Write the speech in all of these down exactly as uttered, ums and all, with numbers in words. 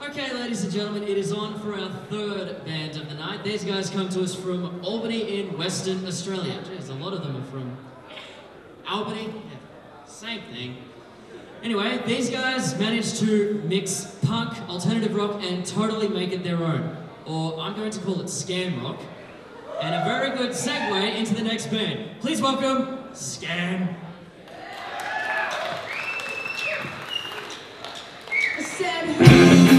Okay, ladies and gentlemen, it is on for our third band of the night. These guys come to us from Albany in Western Australia. Jeez, a lot of them are from Albany. Yeah, same thing. Anyway, these guys managed to mix punk, alternative rock, and totally make it their own. Or I'm going to call it scam rock. And a very good segue into the next band. Please welcome Scam. I said,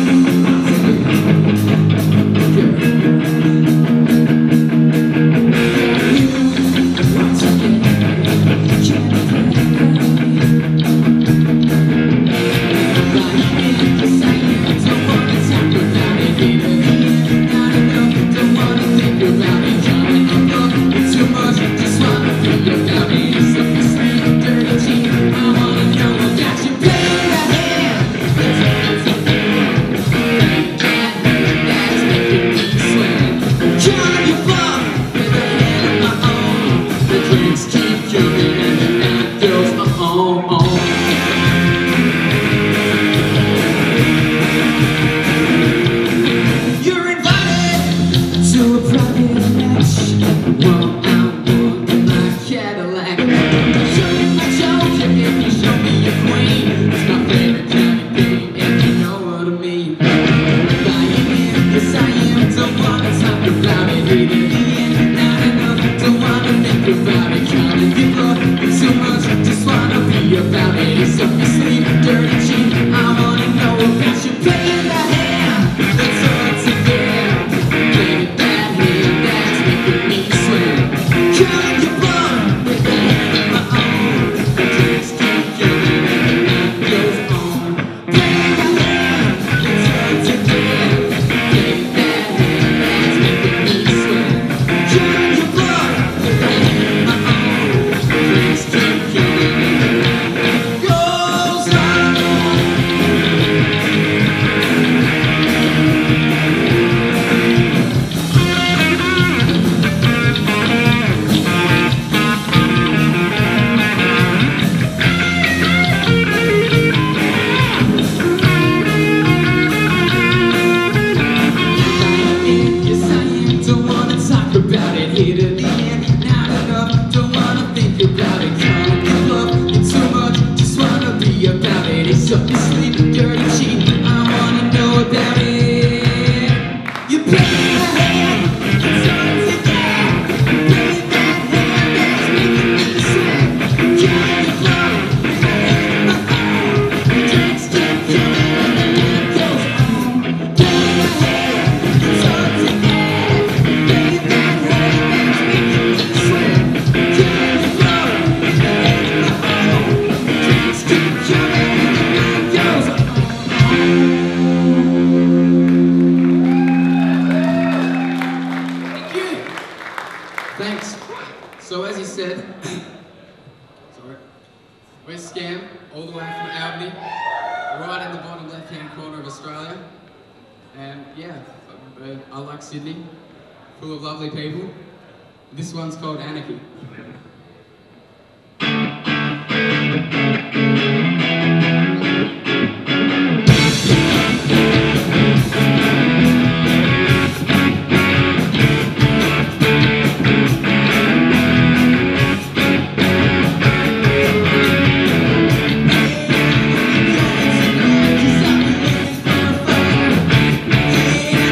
Sydney, full of lovely people. This one's called Anarchy.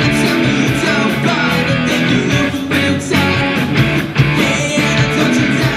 Touching down.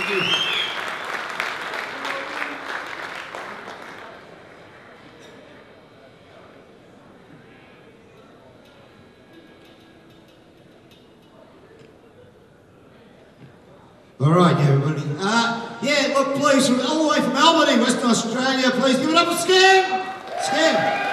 Thank you. All right, yeah, everybody. Uh, yeah, look, please, from all the way from Albany, Western Australia, please give it up for Scam! Scam!